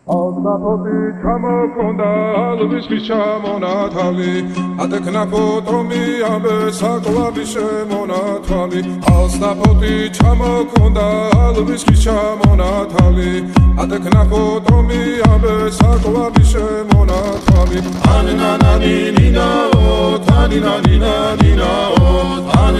Alsapoti ჩამოქონდა ალვისის ჩამონათალი ატექნა ფოტომი ამბე საკლავი შემონათალი Alsapoti ჩამოქონდა ალვისის ჩამონათალი ატექნა ფოტომი ამბე საკლავი შემონათალი ანანანინინაო თანინანინანინაო